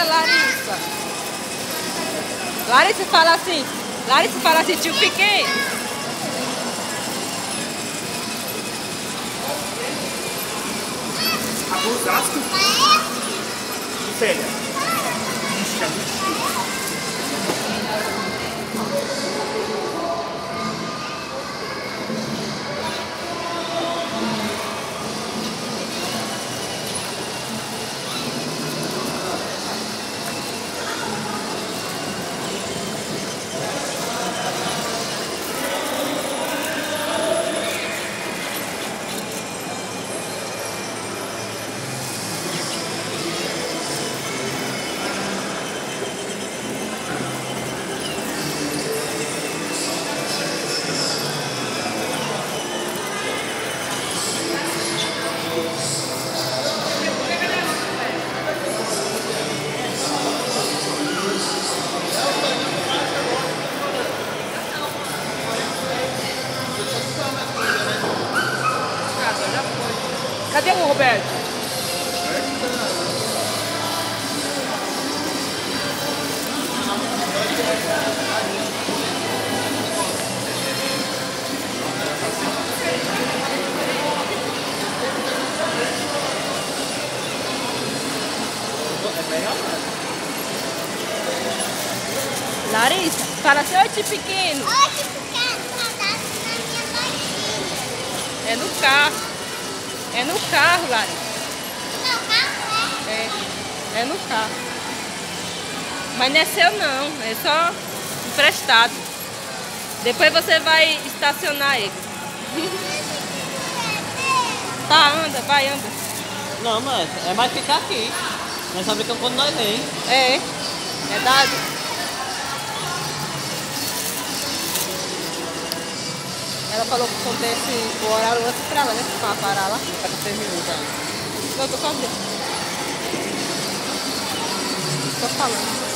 Larissa. Larissa fala assim. Larissa fala assim, tio pequeno. Osasco? Sério? Cadê o Roberto? Larissa, fala assim, oi tio pequeno. Oi, tio pequeno, saudades da minha mãe. É no carro. É no carro, Larissa. Meu carro É no carro. Mas não é seu não, é só emprestado. Depois você vai estacionar ele. Tá, anda, vai, anda. Não, mas é mais ficar aqui. Nós só brincamos quando nós vem. É dado. Ela falou que quando esse o horário antes pra ela, né? Pra parar lá. Tá com 3 minutos aí. Não, tô falando. Tô falando.